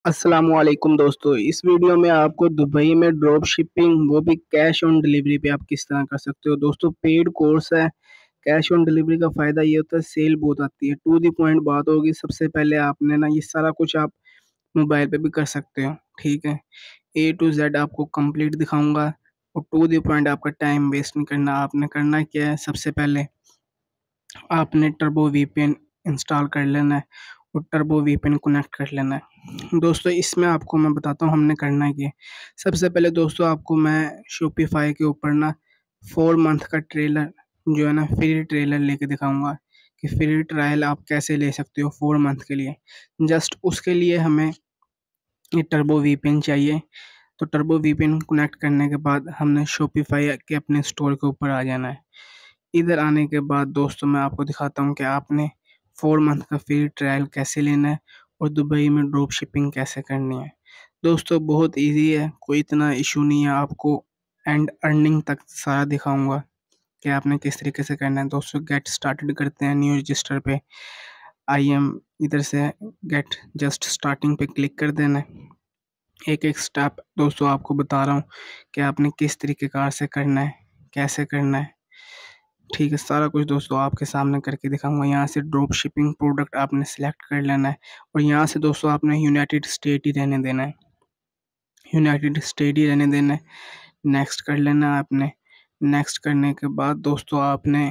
अस्सलामुअलैकुम दोस्तों, इस वीडियो में आपको दुबई में ड्रॉप शिपिंग वो भी कैश ऑन डिलीवरी पे आप किस तरह कर सकते हो। दोस्तों पेड कोर्स है। कैश ऑन डिलीवरी का फ़ायदा ये होता है सेल बहुत आती है। टू द पॉइंट बात होगी, सबसे पहले आपने ना ये सारा कुछ आप मोबाइल पे भी कर सकते हो, ठीक है। ए टू ज़ेड आपको कंप्लीट दिखाऊँगा और टू द पॉइंट, आपका टाइम वेस्ट नहीं करना। आपने करना क्या है, सबसे पहले आपने टर्बो वीपीएन इंस्टॉल कर लेना है और टर्बो वीपीएन कनेक्ट कर लेना है। दोस्तों इसमें आपको मैं बताता हूँ हमने करना है क्या। सबसे पहले दोस्तों आपको मैं शॉपिफाई के ऊपर ना 4 मंथ का ट्रेलर जो है ना फ्री ट्रेलर लेके दिखाऊंगा कि फ्री ट्रायल आप कैसे ले सकते हो 4 मंथ के लिए। जस्ट उसके लिए हमें ये टर्बो वीपीएन चाहिए। तो टर्बो वीपीएन कनेक्ट करने के बाद हमने शॉपिफाई के अपने स्टोर के ऊपर आ जाना है। इधर आने के बाद दोस्तों मैं आपको दिखाता हूँ कि आपने 4 मंथ का फ्री ट्रायल कैसे लेना है और दुबई में ड्रॉप शिपिंग कैसे करनी है। दोस्तों बहुत इजी है, कोई इतना इशू नहीं है। आपको एंड अर्निंग तक सारा दिखाऊंगा कि आपने किस तरीके से करना है। दोस्तों गेट स्टार्टेड करते हैं। न्यू रजिस्टर पे आई एम, इधर से गेट जस्ट स्टार्टिंग पे क्लिक कर देना है। एक एक स्टेप दोस्तों आपको बता रहा हूँ कि आपने किस तरीके कार से करना है, कैसे करना है, ठीक है। सारा कुछ दोस्तों आपके सामने करके दिखाऊंगा। यहाँ से ड्रॉप शिपिंग प्रोडक्ट आपने सेलेक्ट कर लेना है और यहाँ से दोस्तों आपने यूनाइटेड स्टेट ही रहने देना है, यूनाइटेड स्टेट ही रहने देना है। नेक्स्ट कर लेना है आपने। नेक्स्ट करने के बाद दोस्तों आपने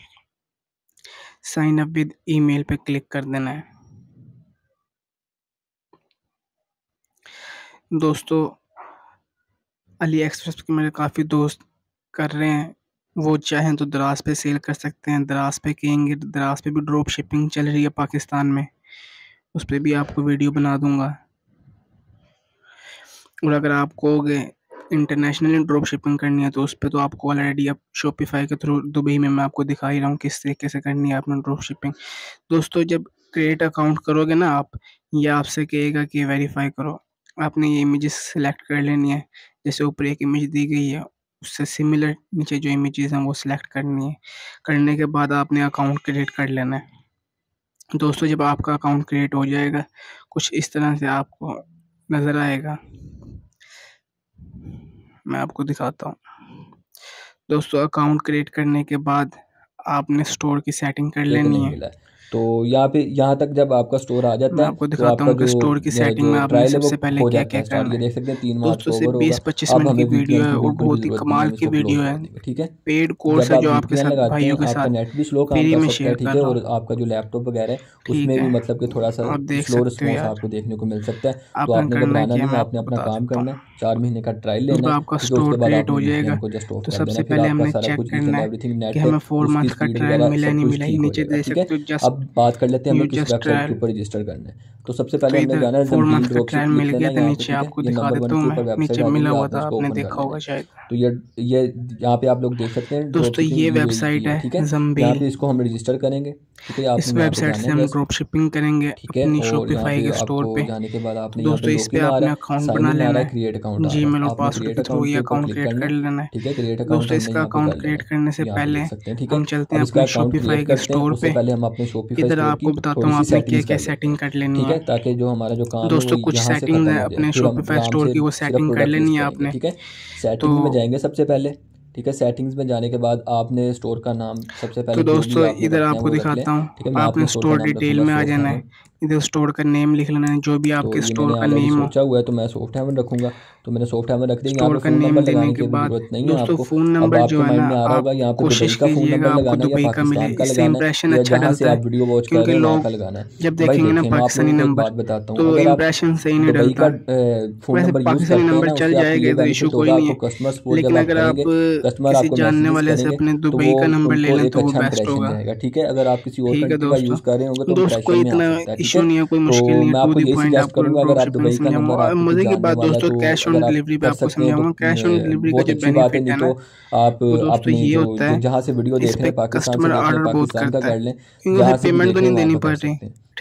साइन अप विद ईमेल पे क्लिक कर देना है। दोस्तों अली एक्सप्रेस के मेरे काफ़ी दोस्त कर रहे हैं, वो चाहें तो दराज पे सेल कर सकते हैं। दराज पे कहेंगे, दराज पे भी ड्रॉप शिपिंग चल रही है पाकिस्तान में, उस पर भी आपको वीडियो बना दूंगा। और अगर आप कहोगे इंटरनेशनली ड्रॉप शिपिंग करनी है तो उस पर तो आपको ऑलरेडी अब शॉपिफाई के थ्रू दुबई में मैं आपको दिखा ही रहा हूँ किस तरीके से करनी है आपने ड्रॉप शिपिंग। दोस्तों जब क्रिएट अकाउंट करोगे ना आप, ये आपसे कहेगा कि वेरीफाई करो। आपने ये इमेजेस सेलेक्ट कर लेनी है। जैसे ऊपर एक इमेज दी गई है, उससे सिमिलर नीचे जो इमेजेस हैं वो सिलेक्ट करनी है। करने के बाद आपने अकाउंट क्रिएट कर लेना है। दोस्तों जब आपका अकाउंट क्रिएट हो जाएगा कुछ इस तरह से आपको नज़र आएगा। मैं आपको दिखाता हूँ। दोस्तों अकाउंट क्रिएट करने के बाद आपने स्टोर की सेटिंग कर को लेनी नहीं है। मिला है। तो यहाँ पे यहाँ तक जब आपका स्टोर आ जाता मैं है आपको तो दिखाता आपका हूँ कि स्टोर की सेटिंग जो में आपने ट्रायल है वो सबसे पहले हो क्या जाता क्या है स्टार्ट। करना ये है। देख सकते हैं 3 मार्च दोस्तों को ओवर सिर्फ होगा। 20-25 अब मिनट की हमें वीडियो वीपीएन है की और बिल्कुल भी बहुत ही ज़रूरत नहीं है, कमाल हम की इसको क्लोज वीडियो कर है। देंगे। ठीक है, पेड कोर्स जब है आप जो आपके वीपीएन साथ लगाते भाइयों हैं के आपका साथ नेट भी स्लो काम फ्री कर में सकता है। शेयर ठीक कर है, रहा हूँ, और आपका जो लैपटॉप वगैरह है ठीक उसमें भी है। मतलब कि थोड़ा सा आप देख स्लो सकते हो रिस्पॉन्स यार, आपको देखने को मिल सकता है। तो आपने आपने करना घबराना क्या नहीं है, मैं आपने आपको अपना बता काम देता करना हूँ। है। 4 महीने का ट्रायल लेना जब है। आपका ठीक है, उसके स्टोर बाद क्रिएट आपने हो वीपीएन जाएगा को जस्ट ऑफ तो कर देना, सबसे फिर पहले आपका हमें सारा चेक कुछ ईच करना एंड है एवरीथिंग कि नेट है, हमें 4 उसकी मंथ का स्पीड ट्रायल वगैरह मिला सब नहीं कुछ मिला, ये ठीक हो नीचे जाएगा। दे ठीक है, सकते हो। जस्ट अब बात कर लेते हैं यू हमें किस जस्ट वेबसाइट के ट्रायल। ऊपर रजिस्टर करना है। तो सबसे पहले तो हमने इधर जाना है 4 जंबील मंथ का ड्रॉपशिप ट्रायल लिख मिल लेना गया है था, यहाँ पे। नीचे ठीक है, आपको ये दिखा नंबर देता 1 हूँ के मैं, ऊपर वेबसाइट नीचे आ मिला जाएगी, हुआ आपने था, इसको आपने ओपन कर देखा लेना होगा है। शायद। तो ये यहाँ पे आप लोग देख सकते हैं दोस्तों ड्रॉपशिपिंग ये यूएई की वेबसाइट है। है ठीक है, यहाँ zambeel। पे इसको हम रजिस्टर करेंगे। ठीक है, इस आपने यहाँ पे वेबसाइट जाना से है हम जस्ट। ड्रॉप शिपिंग करेंगे ठीक है, अपनी और यहाँ शॉपिफाई पे के स्टोर आपको पे। जाने के बाद तो आपने यहाँ पे दोस्तों इस पे लॉगिन आ रहा आपने है, अकाउंट साइन बना इन आ लेना रहा है, है, क्रिएट अकाउंट आ रहा है। जीमेल और आपने पासवर्ड क्रिएट के थ्रू अकाउंट ये के ऊपर अकाउंट क्लिक क्रिएट करना कर है। लेना है। ठीक है, क्रिएट अकाउंट दोस्तों हमने इसका यहाँ पे कर अकाउंट लेना क्रिएट है। करने से यहाँ पे पहले देख सकते हैं। ठीक है, हम चलते अब हैं इसका अपनी अकाउंट क्रिएट शॉपिफाई के करते हैं स्टोर उससे पे। पहले हम अपने शॉपिफाई इधर स्टोर आपको की बताता थोड़ी हूँ सी आपने क्या सेटिंग्स क्या कर लेते सेटिंग हैं। कर लेनी ठीक है, है। ताकि जो हमारा जो काम है वो दोस्तों कुछ यहाँ से सेटिंग ख़त्म है हो जाए, अपने फिर हम शॉपिफाई आराम स्टोर से की, वो सिर्फ सेटिंग कर प्रोडक्ट लिस्ट लेनी है करेंगे। आपने। ठीक है, तो सेटिंग्स में जाएंगे सबसे पहले। ठीक है, सेटिंग्स में जाने के बाद आपने स्टोर का नाम सबसे तो पहले जो भी दोस्तों आपने इधर रखना है आपको वो रख लें। दिखाता हूँ, ठीक है, मैं आपने अपने स्टोर का स्टोर नाम डिटेल रखूँगा में आ सॉफ्ट जाना हेवन। है। इधर स्टोर का नेम लिख लेना है, जो भी तो आपके ये स्टोर मैंने का ऑलरेडी नेम हो। सोचा हुआ है, तो मैं सॉफ्ट हेवन रखूँगा। तो मैंने सॉफ्ट हेवन रख दिया। यहाँ स्टोर पे का फ़ोन नेम नंबर देने लगाने के की भी बाद ज़रूरत नहीं है दोस्तों आपको। फ़ोन अब नंबर जो आपके है ना, माइंड में आ रहा आप होगा यहाँ पे दुबई कोशिश का फ़ोन नंबर कीजिएगा आपको लगाना है या दुबई का मिले, पाकिस्तान का इससे लगाना है इम्प्रेशन या अच्छा जहाँ से डलता आप है। वीडियो वॉच कर क्योंकि रहे हैं वहाँ लोग का लगाना है। जब भाई देखेंगे ना देखें, मैं आप पाकिस्तानी लोगों को एक नंबर बात बताता हूँ, तो अगर आप इम्प्रेशन सही नहीं दुबई डलता। का फ़ोन वैसे नंबर यूज़ पाकिस्तानी करते हैं नंबर ना, चल उससे आपको जाएगा ये तो इशू बेनिफिट कोई होगा। नहीं आपको है, कस्टमर सपोर्ट जब लेकिन आप अगर आप करेंगे, कस्टमर किसी आपको जानने मैसेजेस वाले से करेंगे, अपने तो दुबई वो का नंबर ले उनको लें एक तो वो अच्छा बेस्ट इंप्रेशन होगा। जाएगा। ठीक है, अगर आप किसी और ठीक है कंट्री का दोस्तों। यूज़ कर रहे होंगे तो दोस्त इंप्रेशन कोई में आ इतना सकता है। ठीक इशू है, नहीं है, कोई तो मुश्किल नहीं है। मैं टू आपको द यही पॉइंट सजेस्ट आपको करूंगा, अगर ड्रॉप आप शिपिंग दुबई का नंबर समझाऊंगा, आपको कुछ मज़े की जानने बात वाला है दोस्तों तो कैश ऑन अगर आप डिलीवरी पे कर आपको सकते हैं तो समझाऊंगा। कैश ऑन डिलीवरी का बहुत जो अच्छी बात है। बेनिफिट नहीं है तो ना, आप वो दोस्तों अपनी ये जो होता है, जहाँ से वीडियो इस देख रहे पे हैं पाकिस्तान से कस्टमर देख रहे हैं ऑर्डर बहुत पाकिस्तान का करता है कर लें, क्योंकि उसे जहाँ से भी पेमेंट देख तो रहे हैं नहीं वहाँ देनी का कर पड़ रही। सकते हैं।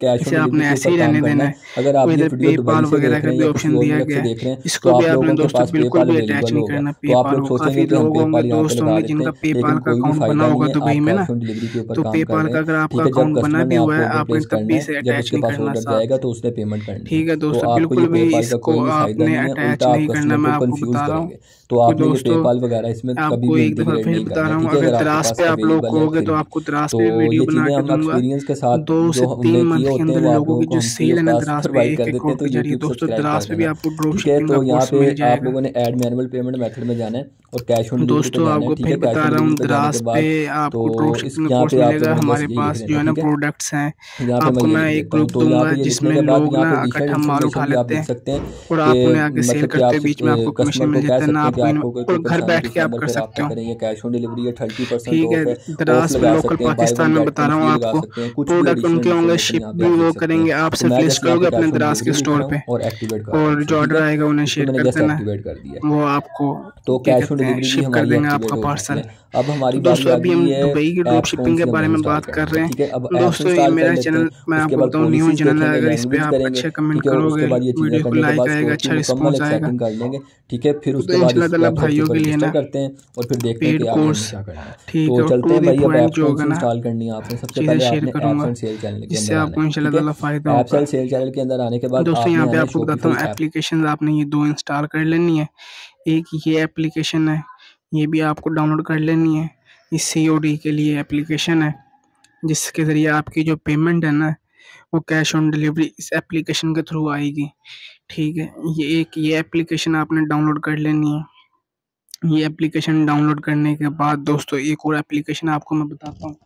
कैश ऑन इसे डिलीवरी आपने के ऐसे ऊपर ही काम रहने करना देना है। है। अगर और आप ये इधर वीडियो दुबई पेपाल से वगैरह देख का रहे हैं भी या ऑप्शन किसी और दिया मुल्क गया से है, देख रहे हैं, तो इसको भी आप आपने लोगों के दोस्तों पास बिल्कुल पेपाल भी अटैच अवेलेबल नहीं होगा। करना तो आप पेपाल लोग को। सोचेंगे काफ़ी कि हम लोग होंगे, पेपाल यहाँ पे दोस्त लगा होंगे देते जिनका हैं, लेकिन पेपाल का कोई भी अकाउंट बना फ़ायदा नहीं होगा है। दुबई आप में कैश ना। ऑन डिलीवरी के ऊपर तो काम कर पेपाल रहे का हैं, अगर आपका ठीक है। जब अकाउंट बना कस्टमर भी ने हुआ आपको है, ऑर्डर आपने प्लेस तब करना भी है, इसे जब अटैच उसके नहीं पास करना ऑर्डर साथ। जाएगा तो उसने पेमेंट करनी है। ठीक है तो दोस्तों, आपको ये बिल्कुल भी पेपाल का इसको कोई भी फ़ायदा आपने नहीं है, अटैच उल्टा आप नहीं करना, कस्टमर मैं को आपको कन्फ्यूज़ बता रहा हूँ। करेंगे। तो क्योंकि आपने ये दोस्तों पेपाल वगैरह इसमें कभी आपको भी एक दफ़ा फिर इंटीग्रेट नहीं बता करना है, रहा हूँ, ठीक है। अगर अगर आपके द्रास पास पे आप लोग अवेलेबल है कहोगे फिर तो भी। आपको द्रास तो पे वीडियो ये बना चीज़ें के हम दूंगा। एक्सपीरियंस के साथ 2 जो से हमने 3 मंथ किए के होते हैं अंदर वो आप लोगों लोगों की को जो हम फ्री सेल ऑफ है ना कास्ट द्रास पे प्रोवाइड कर 1-1 देते करोड़ हैं। तो पे जा रही है यूट्यूब दोस्तों। सब्सक्राइब द्रास कर पे भी देना, आपको ड्रॉप ठीक है। शिपिंग का तो यहाँ कोर्स पे मिल आप जाएगा। लोगों ने ऐड मैनुअल पेमेंट मेथड में जाना है और कैश ऑन डिलीवरी पे दोस्तों जाना है, आपको ठीक फिर है। कैश बता ऑन रहा डिलीवरी हूँ, पे जाने के द्रास पे बाद आपको ड्रॉप तो शिपिंग का यहाँ कोर्स पे आप मिलेगा। लोगों ने बस हमारे यही लिख पास जो देना, है ना ठीक है। प्रोडक्ट्स हैं। यहाँ पे मैं आपको ये मैं लिख एक देता हूँ। ग्रुप तो यहाँ दूंगा पे ये लिखने जिसमें के बाद लोग यहाँ ना पे एडिशनल इकट्ठा माल उठा इन्फॉर्मेशन भी आप लेते लिख हैं सकते हैं और आप उन्हें आगे कि सेल मतलब कि करते आप हैं, बीच में आपको कमीशन कस्टमर मिल को कह जाता है ना। सकते हैं कि आपको आपको कोई और घर परेशानी बैठ किस के आप नंबर कर पे सकते रब्ता हो। करेंगे। कैश ऑन डिलीवरी है, 30% ठीक है, ऑफ है, ऑफ द्रास पे लगा लोकल सकते हैं, बाय वन पाकिस्तान में गेट बता वन रहा हूँ फ्री लगा आपको। सकते हैं, कुछ भी प्रोडक्ट एडिशनल उनके होंगे, इन्फॉर्मेशन शिप यहाँ पे भी आप लिख वो सकते हैं। करेंगे, आप तो सिर्फ मैं लिस्ट जस्ट यहाँ पे करोगे अपने कैश ऑन द्रास के डिलीवरी लिख स्टोर रहा पे। हूँ और एक्टिवेट कर रहा हूँ। और है, जो ठीक ऑर्डर है। आएगा उन्हें इस पर शेयर मैंने कर जस्ट देना, एक्टिवेट कर दिया है। वो आपको तो क्या कैश ऑन कहते हैं डिलीवरी भी शिप कर हमारी देंगे एक्टिवेट आपका हो चुकी पार्सल। है। अब तो हमारी बारी दोस्तों आ अभी गई हम है दुबई की ड्रॉप ऐप्स कौन शिपिंग के सी बारे हमने में इंस्टॉल बात कर करनी रहे है, हैं। ठीक है। अब ऐप्स दोस्तों ये इंस्टॉल कर मेरा लेते चैनल, हैं। मैं उसके आपको बाद बताऊँ न्यू पॉलिसीज़ चैनल है, देखेंगे, अगर इस पे लैंग्वेज आप करेंगे, अच्छे कमेंट ठीक है। और उसके करोगे, बाद ये चीज़ें वीडियो को करने के लाइक बाद आएगा, स्टोर की अच्छा मुकम्मल रिस्पॉन्स एक आएगा। सेटिंग कर लेंगे, ठीक है। फिर तो उसके बाद इस इंशाल्लाह ताला वेबसाइट के भाइयों ऊपर के लिए रजिस्टर ना करते हैं और फिर देखते हैं पेड कि आगे हमने कोर्स क्या करना है। ठीक तो है, और चलते टू हैं द भाई। अब पॉइंट ऐप्स जो कौन होगा सी ना इंस्टॉल करनी है आपने, सबसे चीज़ें पहले शेयर आपने ऐप्स करूँगा, एंड सेल चैनल के जिससे अंदर आना आपको है, ठीक इंशाल्लाह है। ताला फ़ायदा ऐप्स होगा। एंड सेल चैनल के अंदर आने के बाद दोस्तों यहाँ आपने पे आना है आपको बताता हूँ शॉपिफाई ऐप। एप्लीकेशन आपने ये 2 इंस्टॉल कर लेनी है। एक ये एप्लीकेशन है, ये भी आपको डाउनलोड कर लेनी है। ये सीओडी के लिए एप्लीकेशन है, जिसके ज़रिए आपकी जो पेमेंट है ना वो कैश ऑन डिलीवरी इस एप्लीकेशन के थ्रू आएगी, ठीक है। ये एप्लीकेशन आपने डाउनलोड कर लेनी है। ये एप्लीकेशन डाउनलोड करने के बाद दोस्तों एक और एप्लीकेशन आपको मैं बताता हूँ।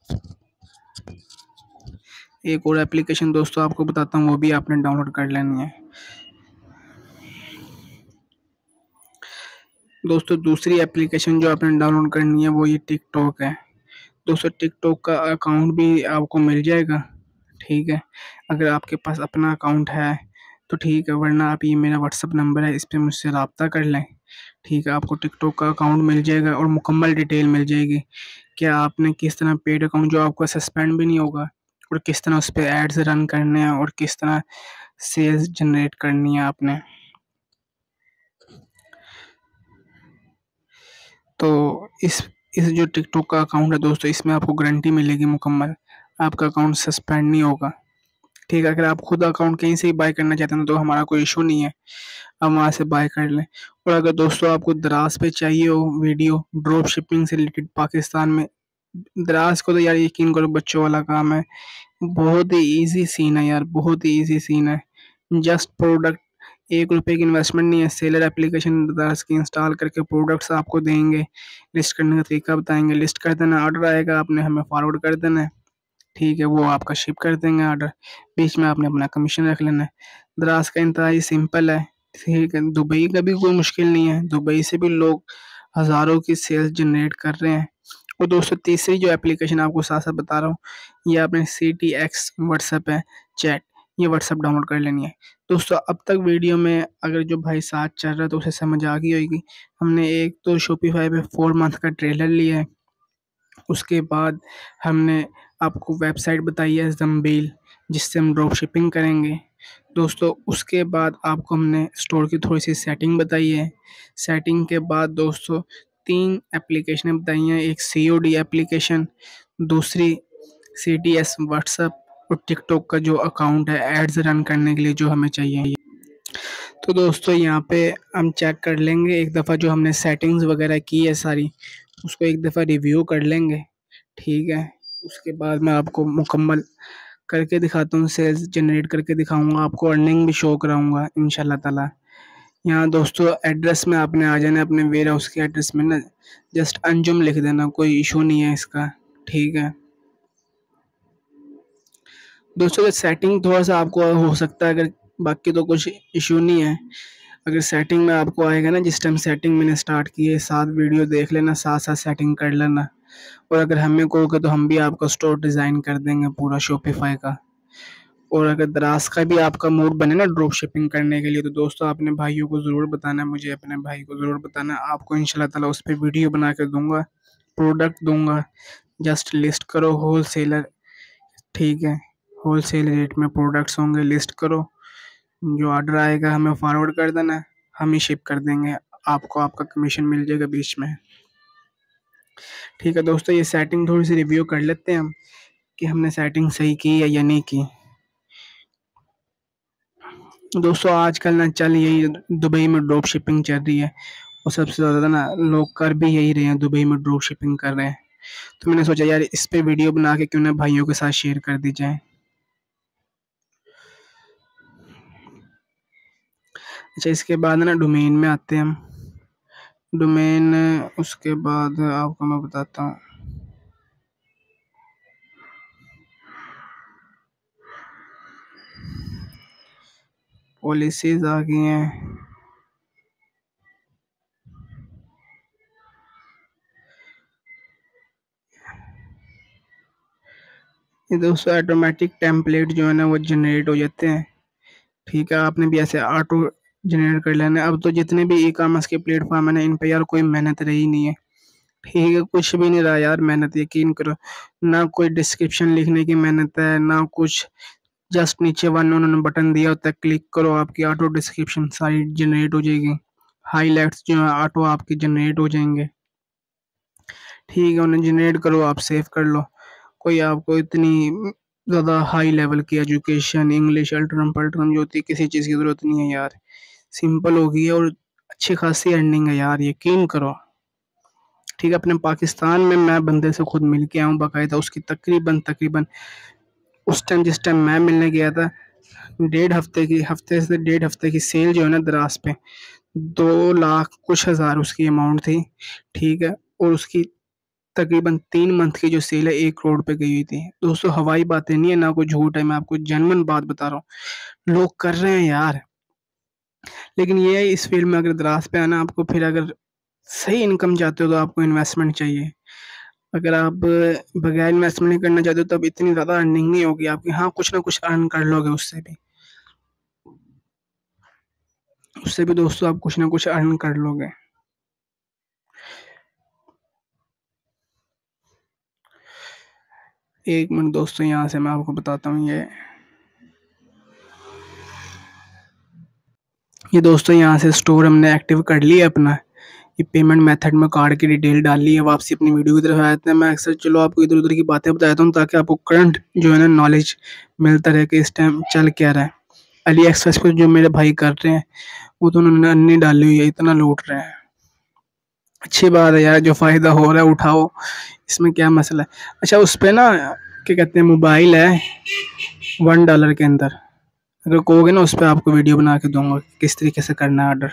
एक और एप्लीकेशन दोस्तों आपको बताता हूँ, वो भी आपने डाउनलोड कर लेनी है। दोस्तों दूसरी एप्लीकेशन जो आपने डाउनलोड करनी है वो ये टिकटॉक है। दोस्तों टिकटॉक का अकाउंट भी आपको मिल जाएगा, ठीक है। अगर आपके पास अपना अकाउंट है तो ठीक है, वरना आप ये मेरा व्हाट्सअप नंबर है, इस पे मुझसे रब्ता कर लें, ठीक है। आपको टिकटॉक का अकाउंट मिल जाएगा और मुकम्मल डिटेल मिल जाएगी कि आपने किस तरह पेड अकाउंट जो आपका सस्पेंड भी नहीं होगा, और किस तरह उस पे एड्स रन करने हैं और किस तरह सेल्स जनरेट करनी है आपने। तो इस जो टिकटॉक का अकाउंट है दोस्तों, इसमें आपको गारंटी मिलेगी मुकम्मल, आपका अकाउंट सस्पेंड नहीं होगा, ठीक है। अगर आप खुद अकाउंट कहीं से ही बाय करना चाहते हैं तो हमारा कोई इशू नहीं है, आप वहाँ से बाय कर लें। और अगर दोस्तों आपको दराज पे चाहिए हो वीडियो ड्रॉप शिपिंग से रिलेटेड पाकिस्तान में, दराज को तो यार यकीन करो बच्चों वाला काम है, बहुत ही ईजी सीन है यार, बहुत ही ईजी सीन है। जस्ट प्रोडक्ट, 1 रुपए की इन्वेस्टमेंट नहीं है। सेलर एप्लीकेशन दराज की इंस्टॉल करके प्रोडक्ट्स आपको देंगे, लिस्ट करने का तरीका बताएंगे, लिस्ट कर देना, ऑर्डर आएगा आपने हमें फॉरवर्ड कर देना है, ठीक है। वो आपका शिप कर देंगे ऑर्डर, बीच में आपने अपना कमीशन रख लेना है। दराज का इंतहाई सिंपल है, ठीक है। दुबई का भी कोई मुश्किल नहीं है, दुबई से भी लोग हज़ारों की सेल्स जनरेट कर रहे हैं। और दोस्तों तीसरी जो एप्लीकेशन आपको साथ साथ बता रहा हूँ, ये आपने CTX व्हाट्सएप है, चैट, ये व्हाट्सएप डाउनलोड कर लेनी है। दोस्तों अब तक वीडियो में अगर जो भाई साथ चल रहा है तो उसे समझ आ गई होगी। हमने एक तो शॉपिफाई पे 4 मंथ का ट्रेलर लिया है, उसके बाद हमने आपको वेबसाइट बताई है ज़म्बील, जिससे हम ड्रॉप शिपिंग करेंगे। दोस्तों उसके बाद आपको हमने स्टोर की थोड़ी सी सेटिंग बताई है। सेटिंग के बाद दोस्तों 3 एप्लीकेशनें बताई हैं, एक COD एप्लीकेशन, दूसरी CTS व्हाट्सएप, और टिकटॉक का जो अकाउंट है एड्स रन करने के लिए जो हमें चाहिए। तो दोस्तों यहाँ पे हम चेक कर लेंगे एक दफ़ा, जो हमने सेटिंग्स वगैरह की है सारी, उसको एक दफ़ा रिव्यू कर लेंगे, ठीक है। उसके बाद मैं आपको मुकम्मल करके दिखाता हूँ, सेल्स जनरेट करके दिखाऊंगा आपको, अर्निंग भी शो कराऊंगा इंशाल्लाह ताला। यहाँ दोस्तों एड्रेस में आपने आ जाना है, अपने वेयर हाउस के एड्रेस में ना जस्ट अंजुम लिख देना, कोई इशू नहीं है इसका, ठीक है। दोस्तों सेटिंग थोड़ा सा आपको हो सकता है, अगर बाकी तो कुछ इशू नहीं है। अगर सेटिंग में आपको आएगा ना, जिस टाइम सेटिंग मैंने स्टार्ट की है, साथ वीडियो देख लेना, साथ साथ सेटिंग कर लेना। और अगर हमें कहोगे तो हम भी आपका स्टोर डिज़ाइन कर देंगे पूरा शॉपिफाई का। और अगर दराज का भी आपका मूड बने ना ड्रॉप शिपिंग करने के लिए, तो दोस्तों अपने भाइयों को ज़रूर बताना, मुझे अपने भाई को ज़रूर बताना, आपको इंशाल्लाह ताला उस पर वीडियो बना के दूंगा, प्रोडक्ट दूंगा, जस्ट लिस्ट करो होल सेलर, ठीक है। होल सेल रेट में प्रोडक्ट्स होंगे, लिस्ट करो, जो ऑर्डर आएगा हमें फॉरवर्ड कर देना, हम ही शिप कर देंगे, आपको आपका कमीशन मिल जाएगा बीच में, ठीक है। दोस्तों ये सेटिंग थोड़ी सी रिव्यू कर लेते हैं हम कि हमने सेटिंग सही की है या नहीं की। दोस्तों आजकल ना चल यही दुबई में ड्रॉप शिपिंग चल रही है, और सबसे ज़्यादा ना लोग कर भी यही रहे हैं, दुबई में ड्रॉप शिपिंग कर रहे हैं। तो मैंने सोचा यार इस पे वीडियो बना के क्यों ना भाइयों के साथ शेयर कर दी जाए। अच्छा इसके बाद ना डोमेन में आते हैं हम। डोमेन, उसके बाद आपको मैं बताता हूँ। पॉलिसीज आ गई हैं, ये दोस्तों ऑटोमेटिक टेम्पलेट जो है ना वो जनरेट हो जाते हैं, ठीक है। आपने भी ऐसे ऑटो जनरेट कर लेना। अब तो जितने भी ई-कॉमर्स के प्लेटफ़ॉर्म है ना, इन पे यार कोई मेहनत रही नहीं है। ठीक है, कुछ भी नहीं रहा यार मेहनत, यकीन करो। ना कोई डिस्क्रिप्शन लिखने की मेहनत है, ना कुछ। जस्ट नीचे वन उन्होंने बटन दिया होता है, क्लिक करो, आपकी ऑटो डिस्क्रिप्शन सारी जनरेट हो जाएगी। हाइलाइट्स जो है ऑटो आपके जनरेट हो जाएँगे। ठीक है, उन्हें जनरेट करो, आप सेव कर लो। कोई आपको इतनी ज़्यादा हाई लेवल की एजुकेशन, इंग्लिश अल्ट्रम-पल्ट्रम जो होती है, किसी चीज़ की ज़रूरत नहीं है यार। सिंपल हो गई है और अच्छी खासी अर्निंग है यार, यकीन करो। ठीक है, अपने पाकिस्तान में मैं बंदे से खुद मिल के आया हूँ बाकायदा, उसकी तकरीबन उस टाइम जिस टाइम मैं मिलने गया था, हफ्ते से डेढ़ हफ्ते की सेल जो है ना दराज पे, 2 लाख कुछ हज़ार उसकी अमाउंट थी। ठीक है, और उसकी तकरीबन 3 मंथ की जो सेल है 1 करोड़ पे गई हुई थी। दोस्तों हवाई बातें नहीं है, ना कोई झूठ है, मैं आपको जेन्युइन बात बता रहा हूँ। लोग कर रहे हैं यार, लेकिन ये है इस फील्ड में अगर दराज पे आना आपको, फिर अगर सही इनकम चाहते हो तो आपको इन्वेस्टमेंट चाहिए। अगर आप बगैर इन्वेस्टमेंट नहीं करना चाहते हो तब इतनी ज़्यादा अर्निंग नहीं होगी आपकी। हाँ, कुछ ना कुछ अर्न कर लोगे उससे भी दोस्तों आप कुछ ना कुछ अर्न कर लोगे। एक मिनट दोस्तों, यहाँ से मैं आपको बताता हूँ। ये दोस्तों यहाँ से स्टोर हमने एक्टिव कर लिया अपना। ये पेमेंट मेथड में कार्ड की डिटेल डाल ली है। वापसी अपनी वीडियो की तरफ आ जाते हैं। मैं अक्सर चलो आपको इधर उधर की बातें बताता हूँ ताकि आपको करंट जो है ना नॉलेज मिलता रहे कि इस टाइम चल क्या रहा है। अली एक्सप्रेस पे जो मेरे भाई कर रहे हैं वो तो उन्होंने अन्नी डाली हुई है, इतना लूट रहे हैं। अच्छी बात है यार, जो फ़ायदा हो रहा है उठाओ, इसमें क्या मसला है। अच्छा, उस पे ना क्या कहते हैं, मोबाइल है $1 के अंदर। अगर कहोगे ना उस पे आपको वीडियो बना के दूंगा किस तरीके से करना है ऑर्डर।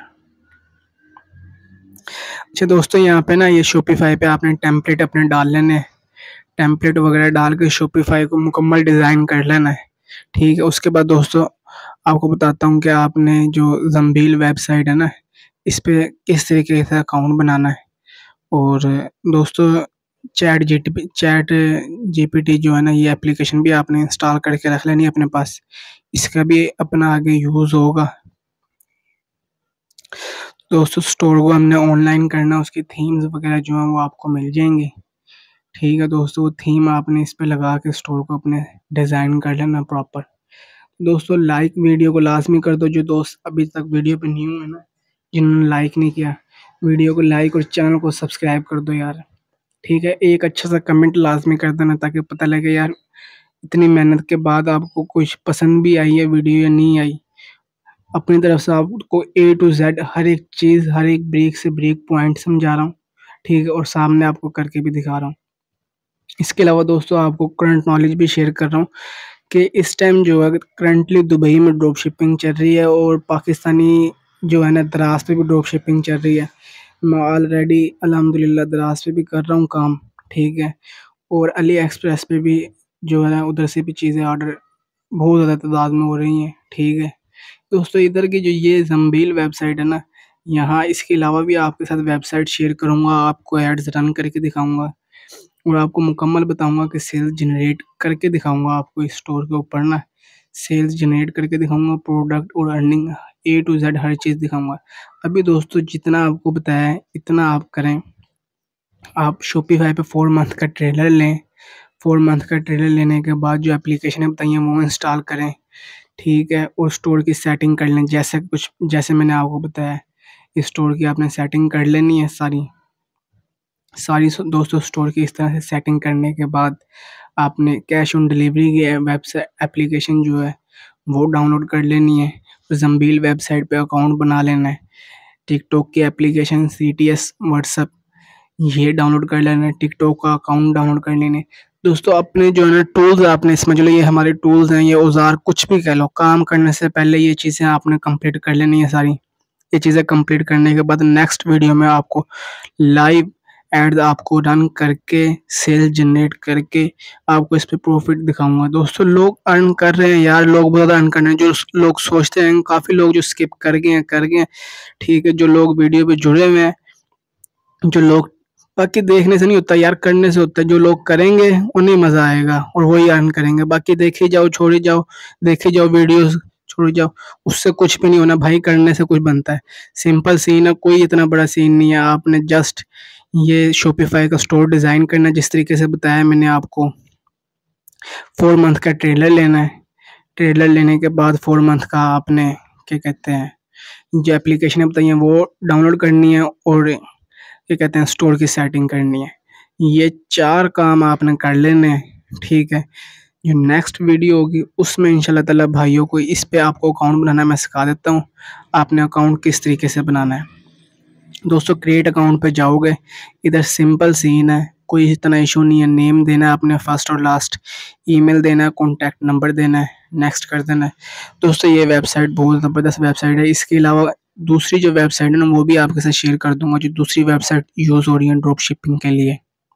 अच्छा दोस्तों, यहाँ पे ना ये शॉपिफाई पे आपने टेम्पलेट अपने डाल लेने हैं। टेम्पलेट वगैरह डाल के शॉपिफाई को मुकम्मल डिज़ाइन कर लेना है। ठीक है, उसके बाद दोस्तों आपको बताता हूँ कि आपने जो ज़म्बील वेबसाइट है ना, इस पे किस तरीके से अकाउंट बनाना है। और दोस्तों चैट जीपीटी जो है ना, ये एप्लीकेशन भी आपने इंस्टॉल करके रख लेनी है अपने पास। इसका भी अपना आगे यूज़ होगा। दोस्तों स्टोर को हमने ऑनलाइन करना है, उसकी थीम्स वगैरह जो हैं वो आपको मिल जाएंगी। ठीक है दोस्तों, वो थीम आपने इस पे लगा के स्टोर को अपने डिज़ाइन कर लेना प्रॉपर। दोस्तों लाइक वीडियो को लाजमी कर दो, जो दोस्त अभी तक वीडियो पे न्यू है ना, जिन्होंने लाइक नहीं किया, वीडियो को लाइक और चैनल को सब्सक्राइब कर दो यार। ठीक है, एक अच्छा सा कमेंट लाजमी कर देना ताकि पता लगे यार इतनी मेहनत के बाद आपको कुछ पसंद भी आई है वीडियो या नहीं आई। अपनी तरफ से आपको ए टू जेड हर एक चीज़, हर एक ब्रेक से ब्रेक पॉइंट समझा रहा हूँ। ठीक है, और सामने आपको करके भी दिखा रहा हूँ। इसके अलावा दोस्तों आपको करंट नॉलेज भी शेयर कर रहा हूँ कि इस टाइम जो है करंटली दुबई में ड्रॉप शिपिंग चल रही है और पाकिस्तानी जो है ना दराज पे भी ड्रॉप शिपिंग चल रही है। मैं ऑलरेडी अल्हम्दुलिल्लाह दराज पे भी कर रहा हूँ काम। ठीक है, और अली एक्सप्रेस पे भी जो है ना उधर से भी चीज़ें ऑर्डर बहुत ज़्यादा तादाद में हो रही हैं। ठीक है दोस्तों, इधर की जो ये ज़म्बील वेबसाइट है ना, यहाँ इसके अलावा भी आपके साथ वेबसाइट शेयर करूँगा, आपको एड्स रन करके दिखाऊँगा और आपको मुकम्मल बताऊँगा कि सेल्स जनरेट करके दिखाऊँगा आपको इस स्टोर के ऊपर ना, सेल्स जनरेट करके दिखाऊँगा, प्रोडक्ट और अर्निंग ए टू ज़ेड हर चीज़ दिखाऊँगा। अभी दोस्तों जितना आपको बताया है इतना आप करें। आप शॉपिफ़ाई पे 4 मंथ का ट्रेलर लें। 4 मंथ का ट्रेलर लेने के बाद जो एप्लीकेशनें बताई हैं वो इंस्टॉल करें। ठीक है, और स्टोर की सेटिंग कर लें जैसे मैंने आपको बताया है। इस स्टोर की आपने सेटिंग कर लेनी है सारी दोस्तों स्टोर की इस तरह से सेटिंग करने के बाद आपने कैश ऑन डिलीवरी की वेबसाइट एप्लीकेशन जो है वो डाउनलोड कर लेनी है। ज़म्बील वेबसाइट पे अकाउंट बना लेना है। टिकटॉक की एप्लीकेशन सीटीएस व्हाट्सएप ये डाउनलोड कर लेना है। टिकटॉक का अकाउंट डाउनलोड कर लेने। दोस्तों अपने जो है ना टूल्स आपने समझ लो, ये हमारे टूल्स हैं, ये औजार कुछ भी कह लो, काम करने से पहले ये चीज़ें आपने कंप्लीट कर लेनी है सारी। ये चीज़ें कंप्लीट करने के बाद नेक्स्ट वीडियो में आपको लाइव एड्स आपको रन करके सेल जनरेट करके आपको इस पे प्रॉफिट दिखाऊंगा। दोस्तों लोग अर्न कर रहे हैं यार, लोग बहुत ज़्यादा अर्न कर रहे हैं। जो लोग सोचते हैं, काफ़ी लोग जो स्किप कर गए हैं। ठीक है, जो लोग वीडियो पे जुड़े हुए हैं, जो लोग, बाकी देखने से नहीं होता यार, करने से होता है। जो लोग करेंगे उन्हें मज़ा आएगा और वही अर्न करेंगे। बाकी देखे जाओ, छोड़े जाओ, देखे जाओ वीडियोस, छोड़ जाओ, उससे कुछ भी नहीं होना भाई, करने से कुछ बनता है। सिंपल सीन है, कोई इतना बड़ा सीन नहीं है। आपने जस्ट ये शॉपिफाई का स्टोर डिज़ाइन करना है जिस तरीके से बताया मैंने आपको। 4 मंथ का ट्रेलर लेना है। ट्रेलर लेने के बाद 4 मंथ का आपने क्या कहते हैं, जो एप्लीकेशन बताई है वो डाउनलोड करनी है, और क्या कहते हैं, स्टोर की सेटिंग करनी है। ये 4 काम आपने कर लेने हैं, ठीक है। जो नेक्स्ट वीडियो होगी उसमें इंशाल्लाह ताला भाइयों को इस पे आपको अकाउंट बनाना मैं सिखा देता हूँ। आपने अकाउंट किस तरीके से बनाना है। दोस्तों क्रिएट अकाउंट पे जाओगे, इधर सिंपल सीन है, कोई इतना इशू नहीं है। नेम देना है आपने फर्स्ट और लास्ट, ईमेल देना है, कॉन्टैक्ट नंबर देना है, नेक्स्ट कर देना है। दोस्तों ये वेबसाइट बहुत ज़बरदस्त वेबसाइट है। इसके अलावा दूसरी जो वेबसाइट है ना वो भी आपके साथ शेयर कर दूंगा, जो दूसरी वेबसाइट यूज़ हो रही है ड्रॉप शिपिंग के लिए,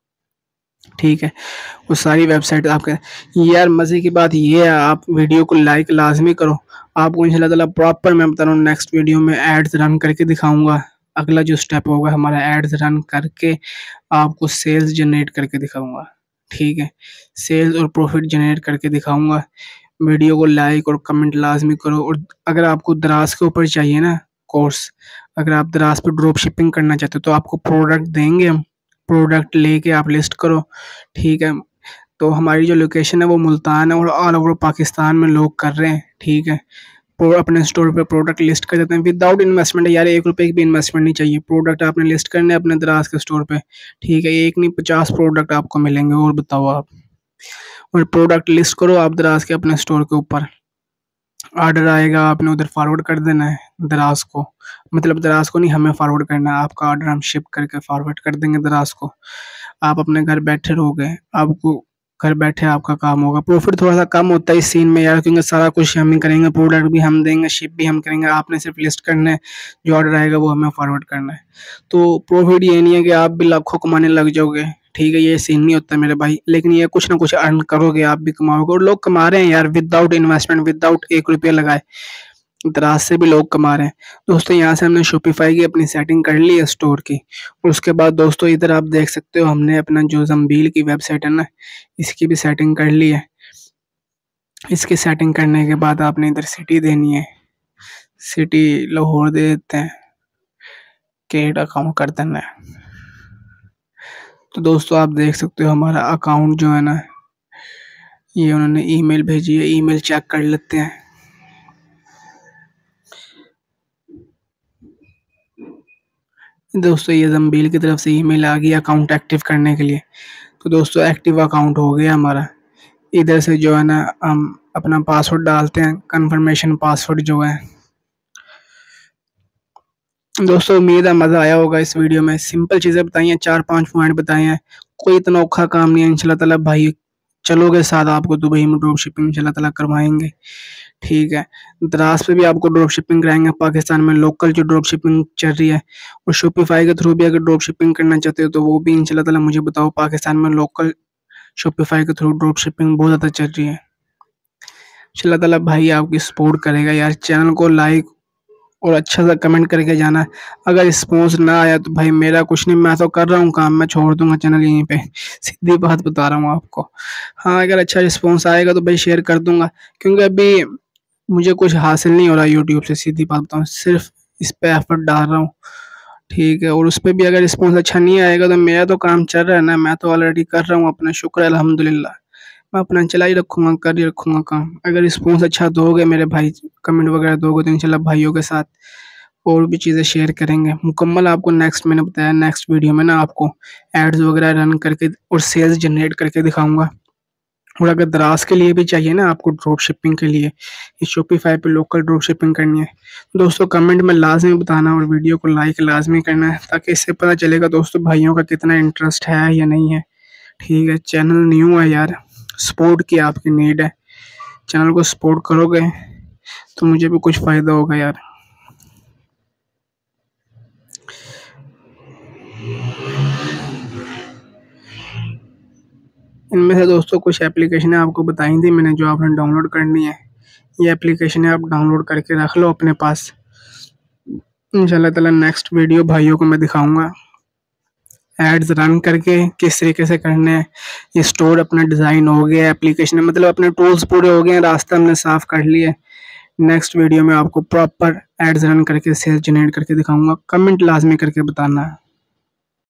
ठीक है। वो सारी वेबसाइट आपके, यार मज़े की बात ये है, आप वीडियो को लाइक लाजमी करो। आपको इंशाल्लाह ताला प्रॉपर मैं बता रहा हूँ नेक्स्ट वीडियो में एड्स रन करके दिखाऊंगा। अगला जो स्टेप होगा हमारा एड्स रन करके आपको सेल्स जनरेट करके दिखाऊंगा, ठीक है। सेल्स और प्रॉफिट जनरेट करके दिखाऊंगा। वीडियो को लाइक और कमेंट लाजमी करो। और अगर आपको दराज के ऊपर चाहिए ना कोर्स, अगर आप दराज पे ड्रॉप शिपिंग करना चाहते हो तो आपको प्रोडक्ट देंगे हम, प्रोडक्ट लेके आप लिस्ट करो, ठीक है। तो हमारी जो लोकेशन है वो मुल्तान है, और ऑल ओवर पाकिस्तान में लोग कर रहे हैं, ठीक है। अपने स्टोर पे प्रोडक्ट लिस्ट कर देते हैं विदाउट इन्वेस्टमेंट। यार 1 रुपए की भी इन्वेस्टमेंट नहीं चाहिए, प्रोडक्ट आपने लिस्ट करने अपने दराज के स्टोर पे, ठीक है। एक नहीं 50 प्रोडक्ट आपको मिलेंगे, और बताओ आप। और प्रोडक्ट लिस्ट करो आप दराज के अपने स्टोर के ऊपर, ऑर्डर आएगा आपने उधर फॉरवर्ड कर देना है दराज को, मतलब दराज को नहीं, हमें फॉरवर्ड करना है। आपका ऑर्डर हम शिप करके फॉरवर्ड कर देंगे दराज को। आप अपने घर बैठे रहोगे, आपको घर बैठे आपका काम होगा। प्रॉफिट थोड़ा सा कम होता है इस सीन में यार, क्योंकि सारा कुछ हम ही करेंगे, प्रोडक्ट भी हम देंगे, शिप भी हम करेंगे, आपने सिर्फ लिस्ट करना है, जो ऑर्डर आएगा वो हमें फॉरवर्ड करना है। तो प्रॉफिट ये नहीं है कि आप भी लाखों कमाने लग जाओगे, ठीक है, ये सीन नहीं होता मेरे भाई। लेकिन ये कुछ ना कुछ अर्न करोगे, आप भी कमाओगे, और लोग कमा रहे हैं यार विदाउट इन्वेस्टमेंट, विदाउट 1 रुपया लगाए। दराज से भी लोग कमा रहे हैं। दोस्तों यहाँ से हमने शॉपिफाई की अपनी सेटिंग कर ली है स्टोर की, और उसके बाद दोस्तों इधर आप देख सकते हो हमने अपना जो ज़म्बील की वेबसाइट है ना, इसकी भी सेटिंग कर ली है। इसकी सेटिंग करने के बाद आपने इधर सिटी देनी है, सिटी लाहौर दे देते हैं, क्रिएट अकाउंट कर देना है। तो दोस्तों आप देख सकते हो हमारा अकाउंट जो है ना, ये उन्होंने ईमेल भेजी है, ईमेल चेक कर लेते हैं। दोस्तों ये ज़म्बील की तरफ से ईमेल आ गई अकाउंट एक्टिव करने के लिए। तो दोस्तों एक्टिव अकाउंट हो गया हमारा। इधर से जो है ना हम अपना पासवर्ड डालते हैं, कंफर्मेशन पासवर्ड जो है। दोस्तों उम्मीद है मज़ा आया होगा इस वीडियो में। सिंपल चीज़ें बताई हैं, 4-5 पॉइंट बताए हैं, कोई इतना औखा काम नहीं है। इंशाल्लाह ताला भाई चलोगे साथ, आपको दुबई में ड्रॉप शिपिंग इंशाल्लाह ताला करवाएंगे, ठीक है। दराज पे भी आपको ड्रॉप शिपिंग कराएंगे, पाकिस्तान में लोकल जो ड्रॉप शिपिंग चल रही है, और शॉपिफाई के थ्रू भी अगर ड्रॉप शिपिंग करना चाहते हो तो वो भी इंशाल्लाह ताला मुझे बताओ। पाकिस्तान में लोकल शॉपिफाई के थ्रू ड्रॉप शिपिंग बहुत ज़्यादा चल रही है। इंशाल्लाह ताला भाई आपकी सपोर्ट करेगा यार। चैनल को लाइक और अच्छा सा कमेंट करके जाना। अगर रिस्पॉन्स ना आया तो भाई मेरा कुछ नहीं, मैं तो कर रहा हूँ काम, मैं छोड़ दूंगा चैनल यहीं पे, सीधी बात बता रहा हूँ आपको। हाँ अगर अच्छा रिस्पॉन्स आएगा तो भाई शेयर कर दूंगा, क्योंकि अभी मुझे कुछ हासिल नहीं हो रहा यूट्यूब से, सीधी बात बताऊँ, सिर्फ इस पे एफर्ट डाल रहा हूँ, ठीक है। और उस पर भी अगर रिस्पॉन्स अच्छा नहीं आएगा तो मेरा तो काम चल रहा है ना, मैं तो ऑलरेडी कर रहा हूँ अपना, शुक्र है अल्हम्दुलिल्लाह। मैं अपना चला ही रखूँगा, कर ही रखूँगा काम। अगर रिस्पॉन्स अच्छा दोगे मेरे भाई, कमेंट वगैरह दोगे, तो इंशाल्लाह भाइयों के साथ और भी चीज़ें शेयर करेंगे मुकम्मल। आपको नेक्स्ट मैंने बताया नेक्स्ट वीडियो में ना आपको एड्स वगैरह रन करके और सेल्स जनरेट करके दिखाऊँगा। और अगर दराज के लिए भी चाहिए ना आपको ड्रॉप शिपिंग के लिए, इस शॉपिफाई पे लोकल ड्रॉप शिपिंग करनी है, दोस्तों कमेंट में लाजमी बताना, और वीडियो को लाइक लाजमी करना है, ताकि इससे पता चलेगा दोस्तों भाइयों का कितना इंटरेस्ट है या नहीं है, ठीक है। चैनल न्यू है यार, सपोर्ट की आपकी नीड है। चैनल को सपोर्ट करोगे तो मुझे भी कुछ फ़ायदा होगा यार। इनमें से दोस्तों कुछ एप्लीकेशनें आपको बताई थी मैंने जो आपने डाउनलोड करनी है। ये एप्लीकेशनें आप डाउनलोड करके रख लो अपने पास। इंशाल्लाह ताला नेक्स्ट वीडियो भाइयों को मैं दिखाऊंगा एड्स रन करके किस तरीके से करने हैं। ये स्टोर अपना डिज़ाइन हो गया, एप्लीकेशन मतलब अपने टूल्स पूरे हो गए हैं, रास्ता हमने साफ कर लिया है, नेक्स्ट वीडियो में आपको प्रॉपर एड्स रन करके सेल्स जनरेट करके दिखाऊंगा। कमेंट लाजमी करके बताना।